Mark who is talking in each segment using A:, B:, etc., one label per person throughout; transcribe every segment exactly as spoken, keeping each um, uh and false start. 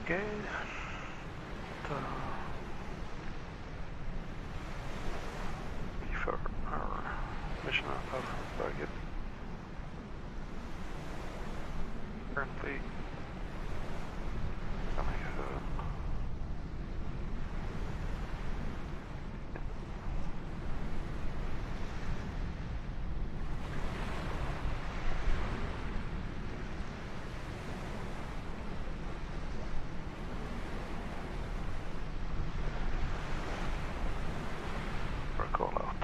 A: Okay. The before our mission of target currently coming soon. For callouts.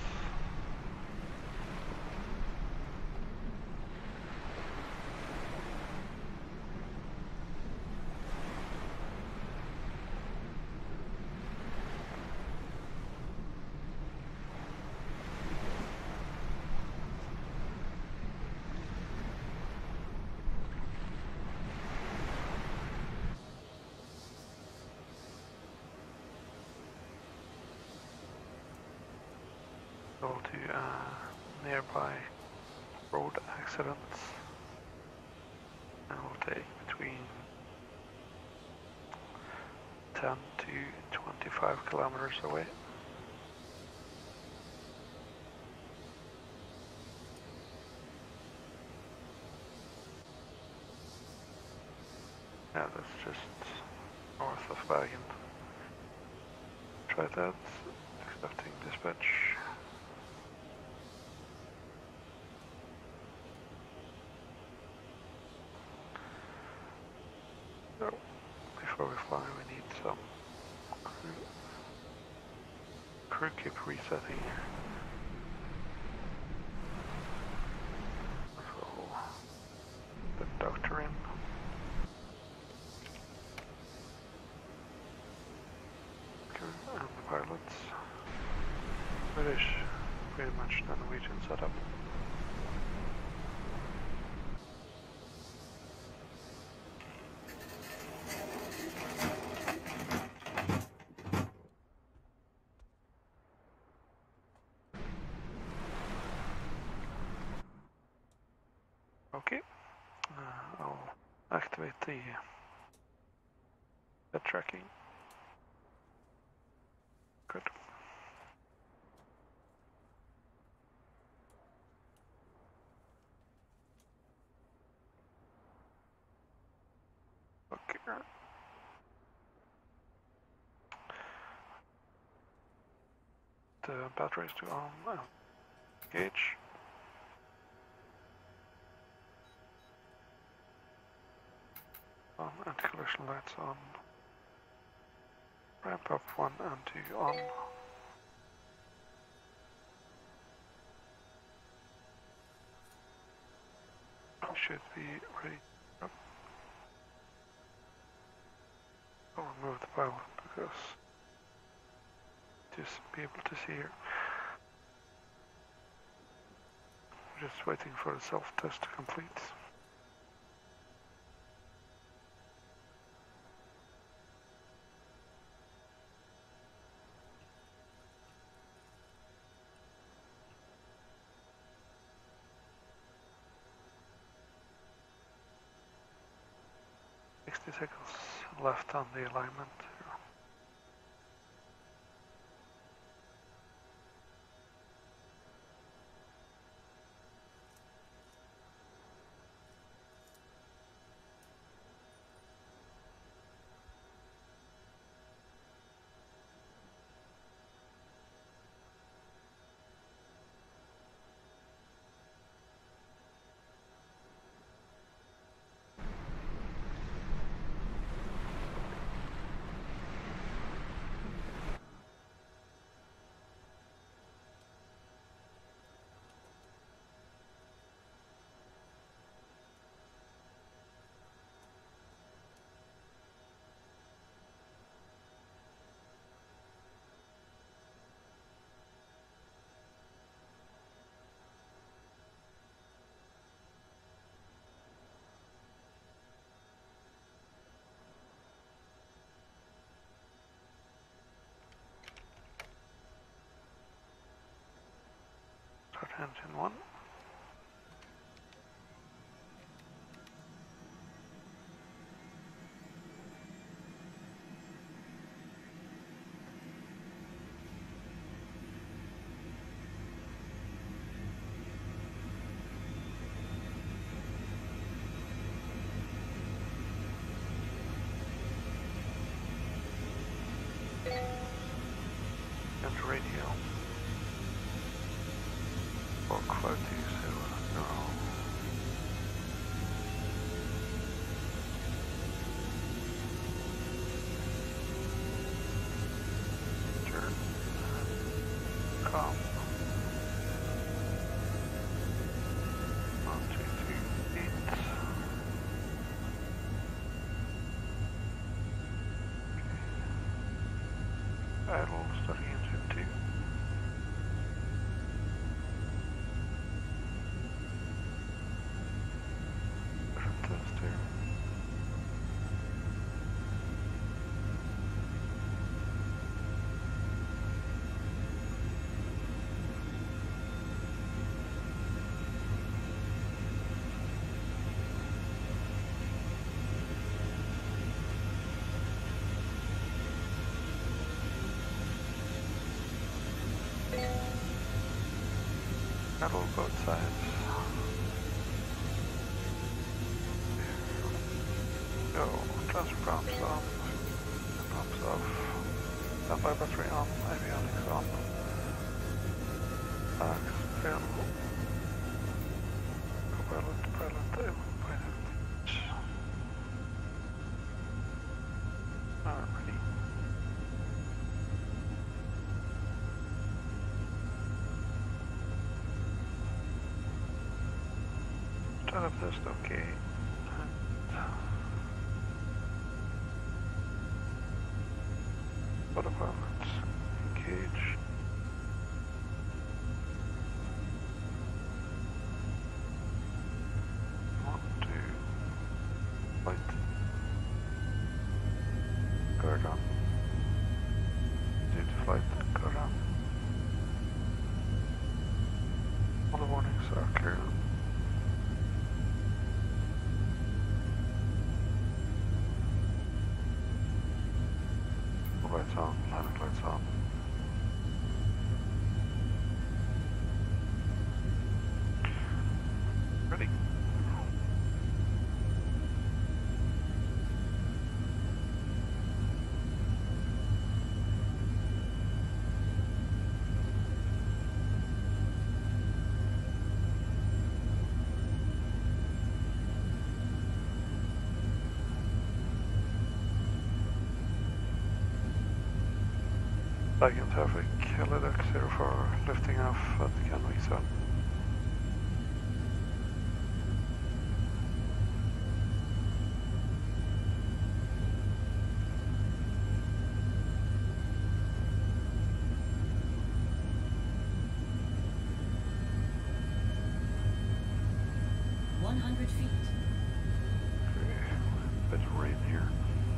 A: Go to uh, nearby road accidents, and will take between ten to twenty-five kilometers away. Yeah, that's just north of Bergen. Try that, accepting dispatch. So, before we fly, we need some crew, crew keep resetting. So, the doctor in. Okay, and the pilots. British, pretty much the Norwegian setup. Okay, uh, I'll activate the the tracking. Good. Okay. The batteries to on. Uh, gauge. On anti-collision lights on. Ramp up one and two on. Should be ready. Up. I'll remove the pilot because just be able to see here. Just waiting for the self-test to complete. sixty seconds left on the alignment. Start engine one. metal both sides. Go, transfer pumps on, pumps off, standby battery on, avionics on, max, fill, co-pilot, pilot, pilot. Alright, ready. Startup test, okay. Autopilot, engage. One, two, light. Guard on. Need to flight, guard on. All the warnings are clear. Lights on, landing lights on. Ready. Back in traffic, Helidex zero four lifting off at Canway zone.
B: one hundred feet.
A: Okay, bit of rain here.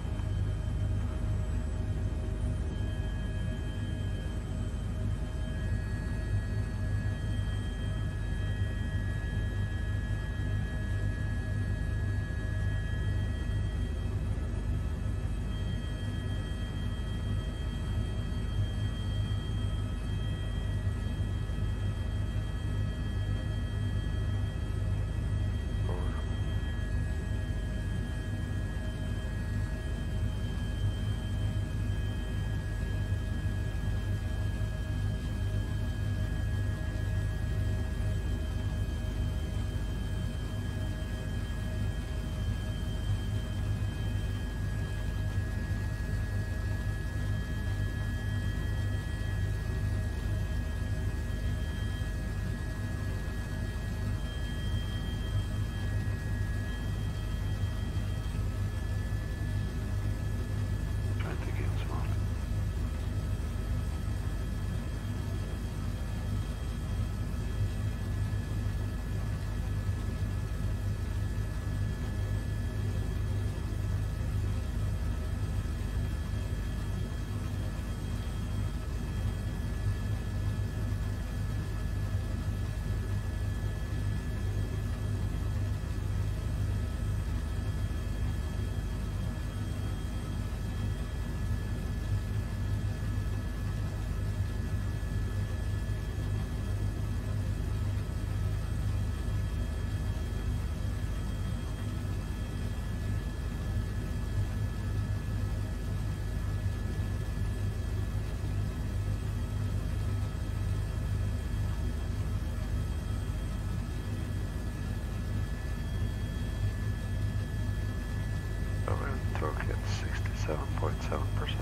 A: Torque at sixty-seven point seven percent.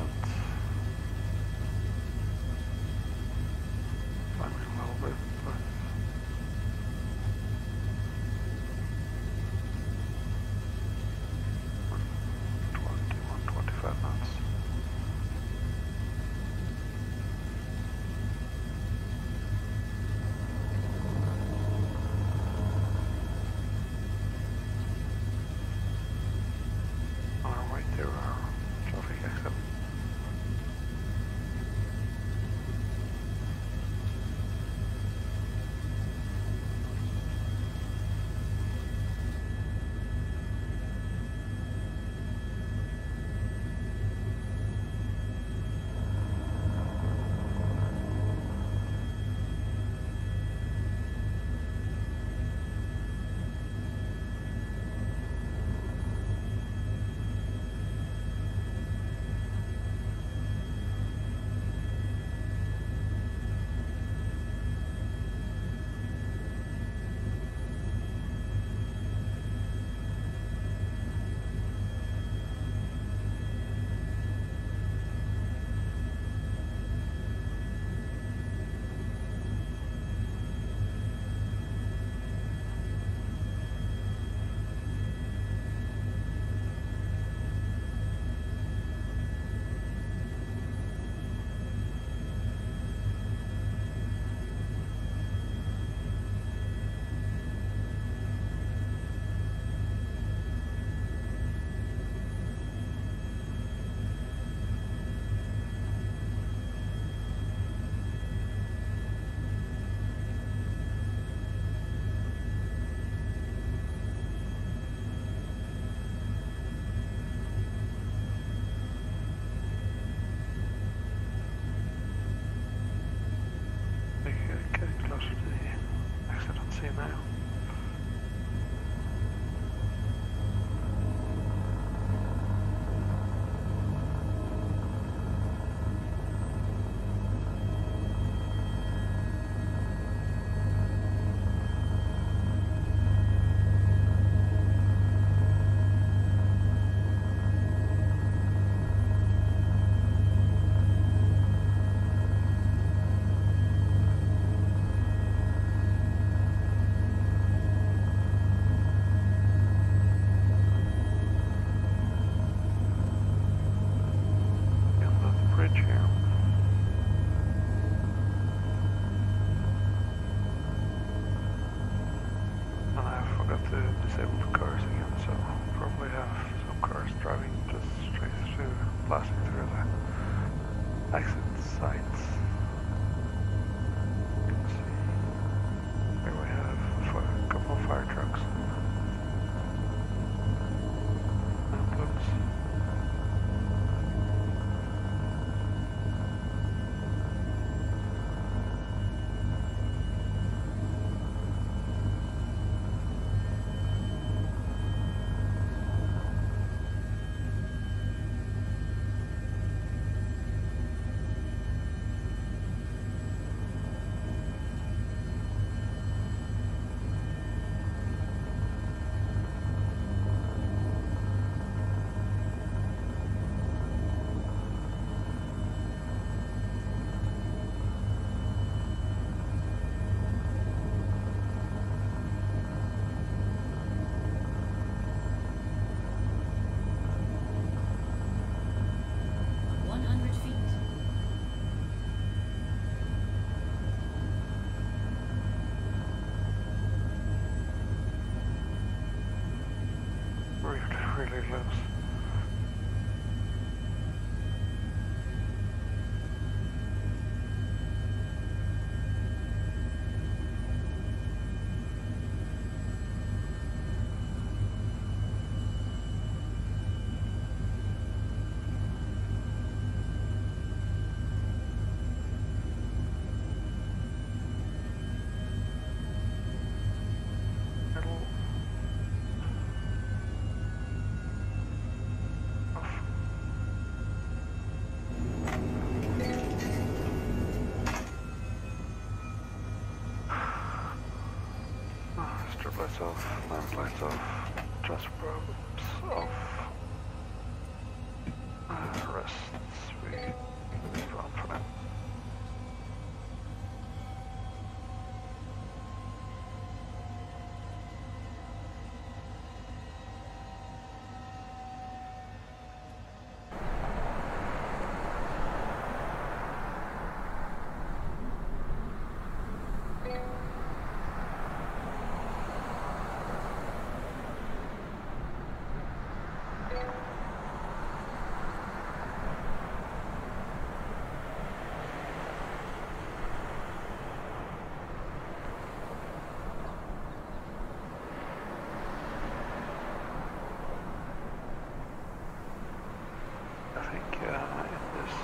A: Climbing a little bit, but one twenty, one twenty-five knots. There are traffic exit. really close. Strip lights off, land lights off, transfer probes off, uh, rests, we move on for now. I think uh, in this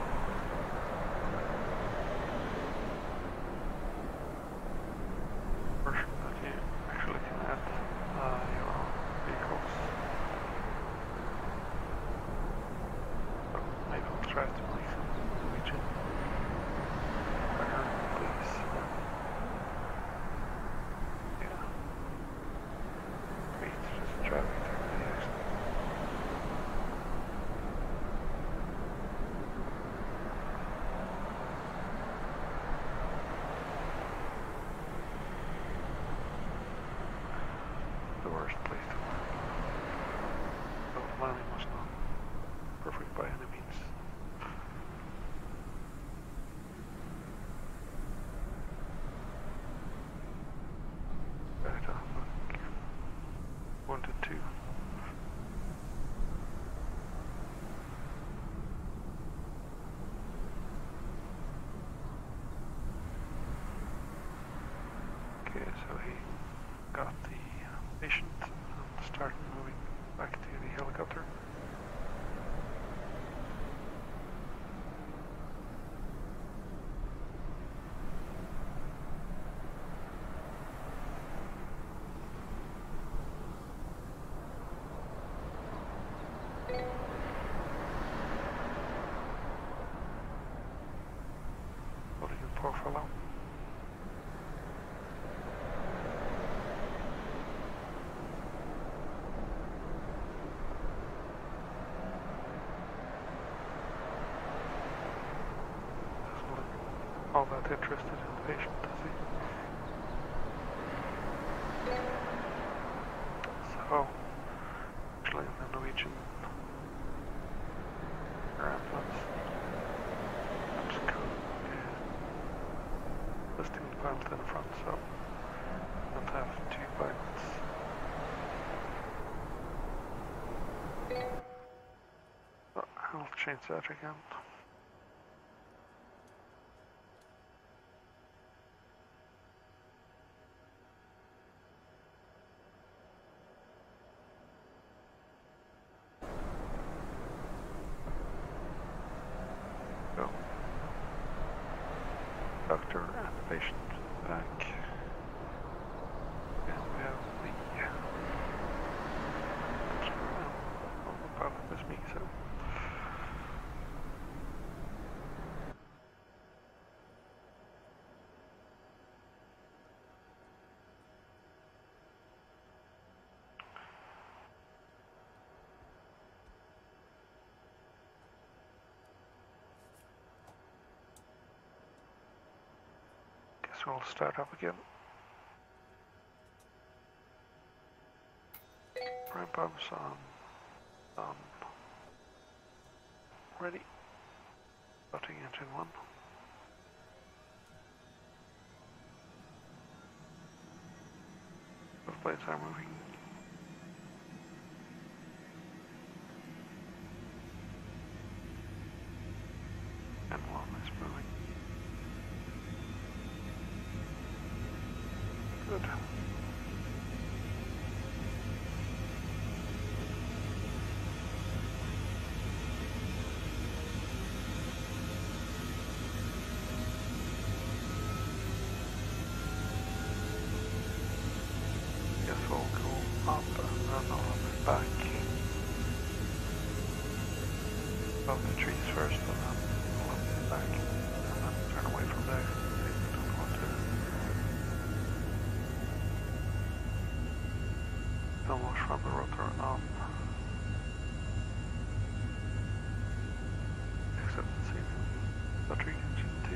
A: version that you actually can add uh, your own vehicles. So maybe we'll try to make some Norwegian better, please. Yeah. Wait, just traffic technically actually. The worst place to land. So landing was not perfect by any means. Right, uh, look. One to two. Okay, so he got the patient and started moving back to the helicopter. Holding in profile out. All that interested in the patient, is he? So, actually in the Norwegian air ambulance, I'm just going to listing the pilot in the front, so I don't have two pilots. So I'll change that again. So, doctor and the patient back. And we have the, well, the pilot is me, so. Guess we'll start up again. Ramp ups on, on, ready. Starting engine one. Both blades are moving. and then I'll be back. Above the trees first, and then I'll be back, and then turn away from there. I don't want to almost from the rotor on. Except see the tree engine too.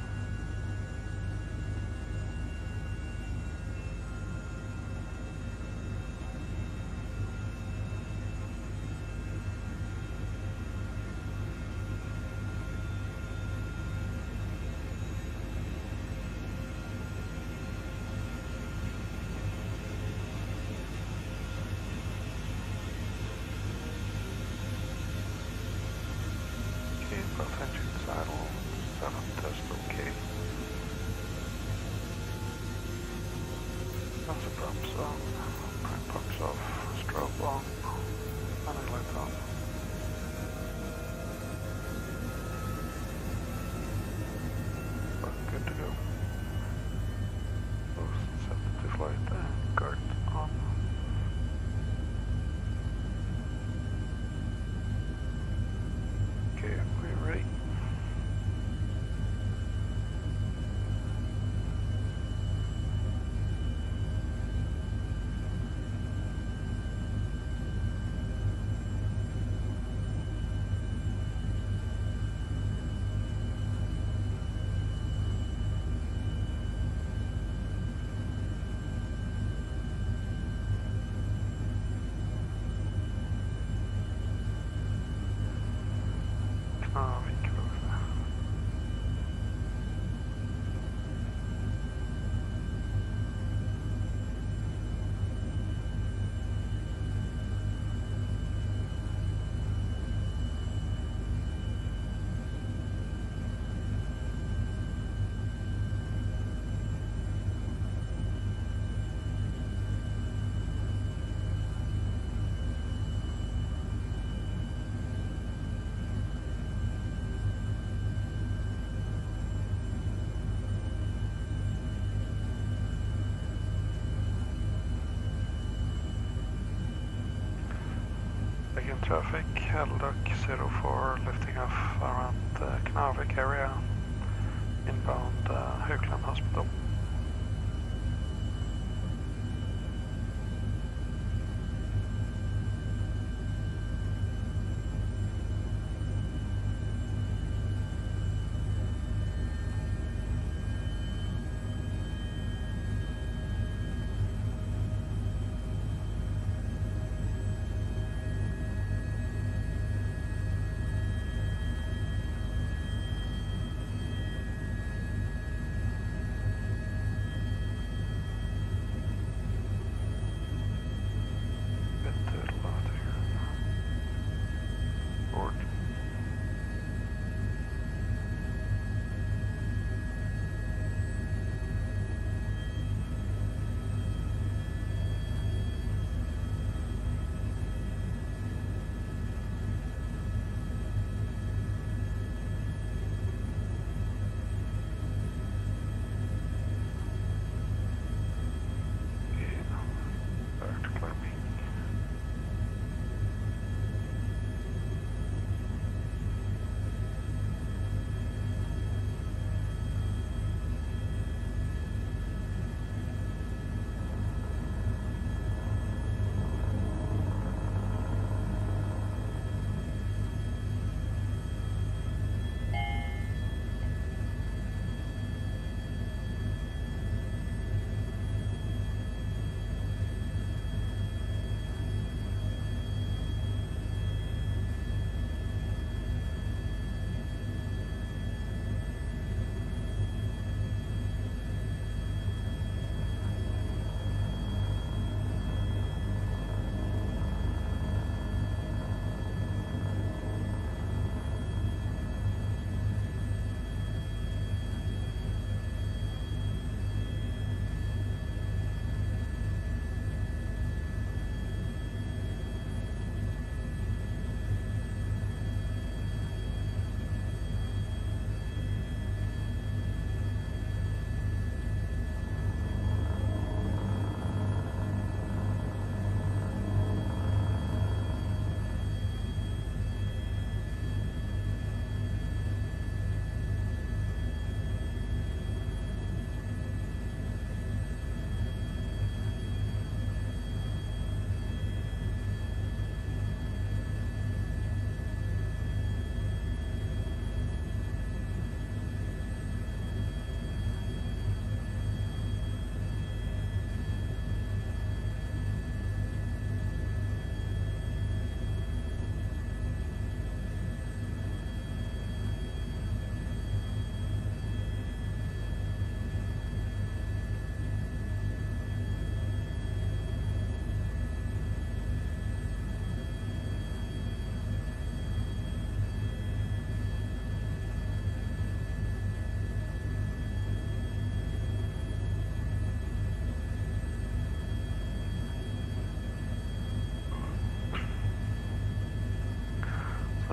A: Both engines idle, seven test okay. That's a prop zone, prime box off, strobe on, running lights on. But good to go. Both set to flight and guard on. Okay, we're ready. Knarvik. Again, traffic, Helduck zero four lifting off around the Knarvik area, inbound uh, Högland Hospital.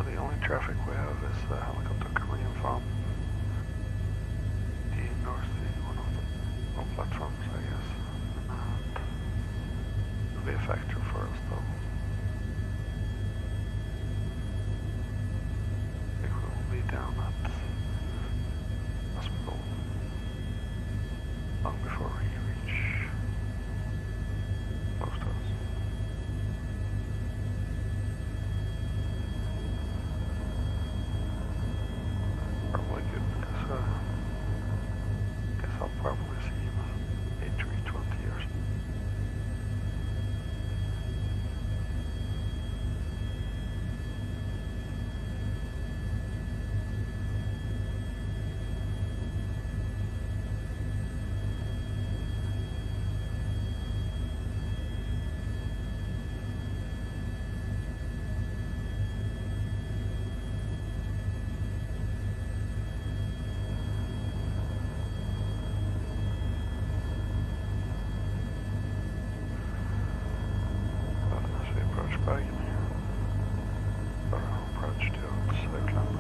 A: the only traffic we have is a helicopter coming in from the north, one of the all platforms, I guess. And it'll be a factor for us though. I think we'll be down at hospital long before we reach close to us. Probably good because uh, I guess I'll probably see him in three twenty years. Bergen here. Or approach to Oakland.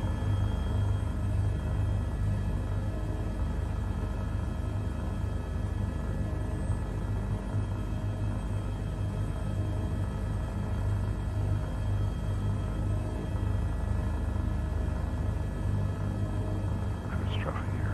A: There's traffic here.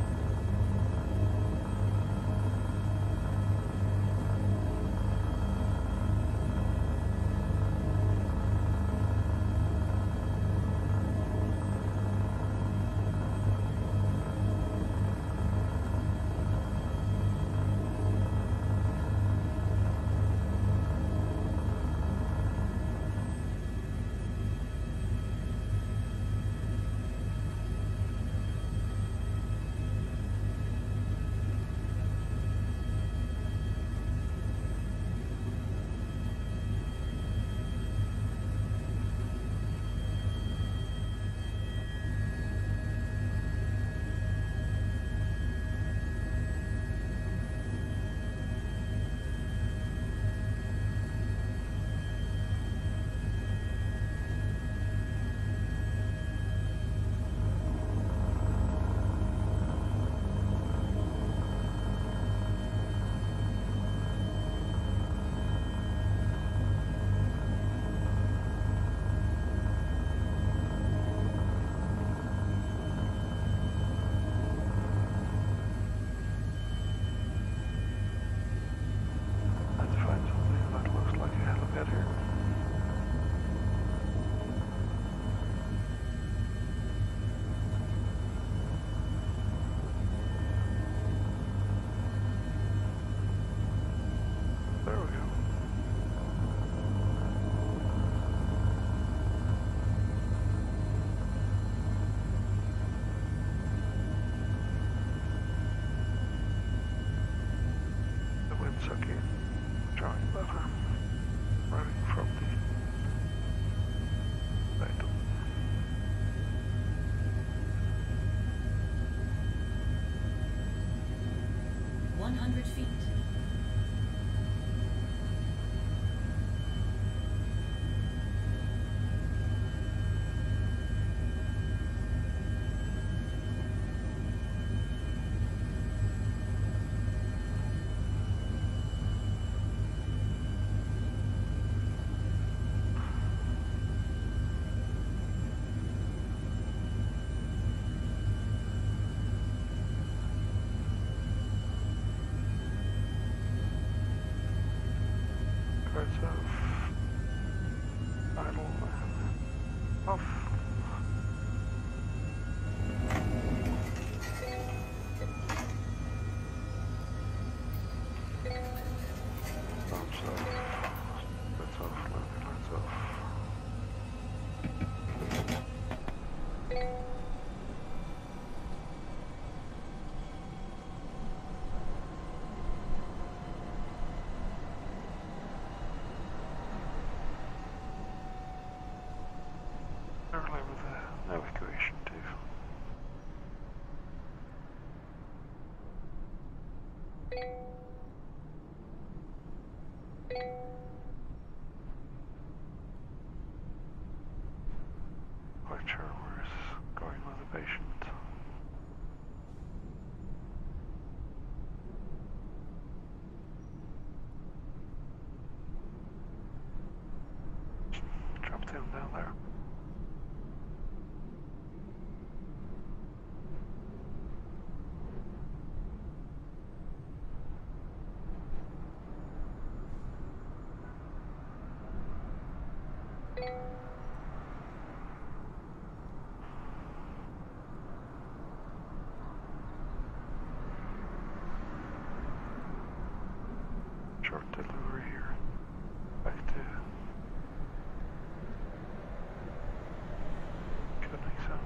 A: Okay, drawing lever running from the right.
B: One hundred feet.
A: Parts of idle off. Bombs off. Lights off. Landing lights off. Early with the evacuation too. Short delivery here. Back to Könighamn.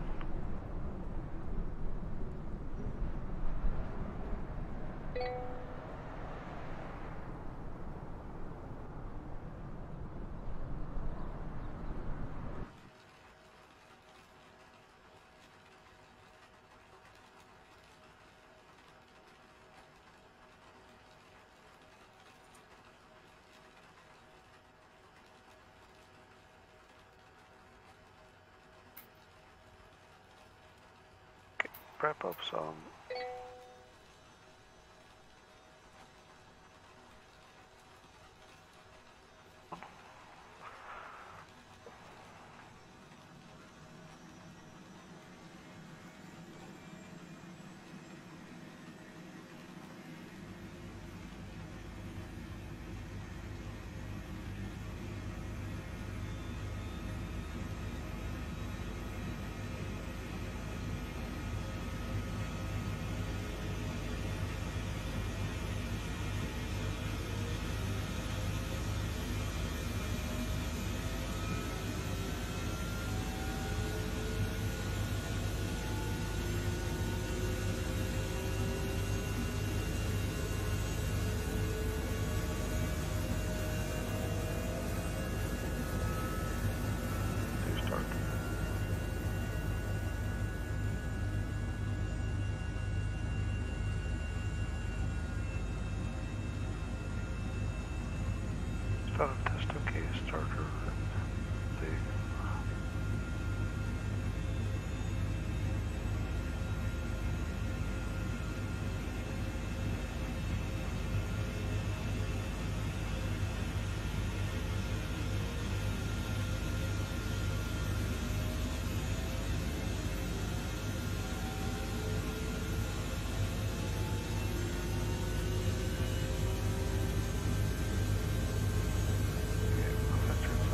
A: Prep up some. Start a test okay starter and the yeah,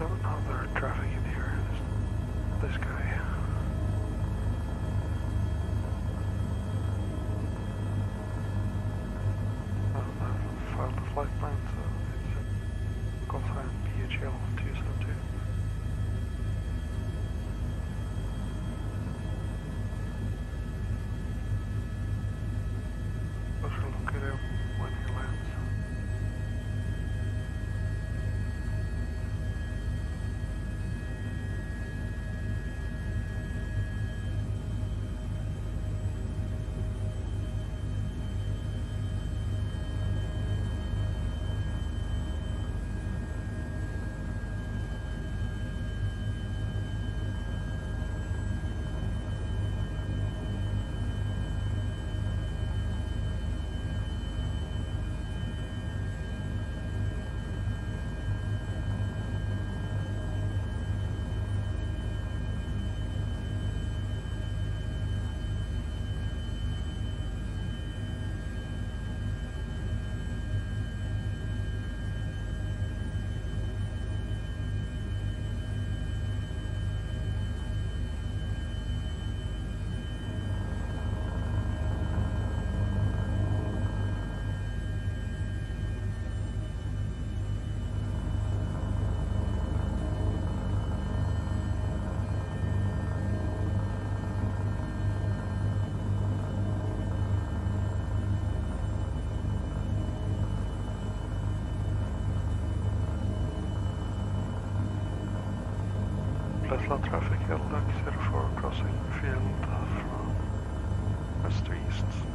A: don't know their traffic in here. This guy. Um, I've filed the flight plan, so it's a Gotthard B H L two seven two. But we'll look at him when he lands. Flat traffic, L D A C zero four crossing field from west to east.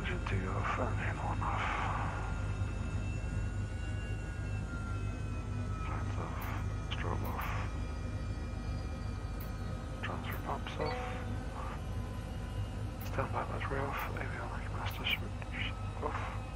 A: Engine two off, engine one off. Flames off, strobe off. Transfer pumps off. Standby battery off, avionic master switch off.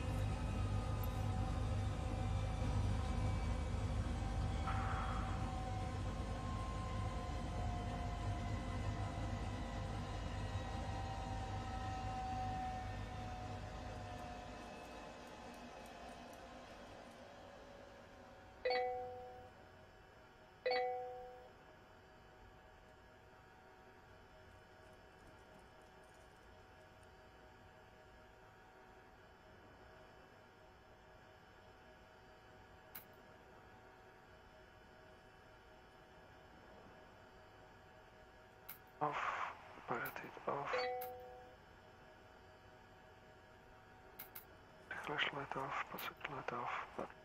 A: Off, pilot heat off, flashlight off, passenger light off, but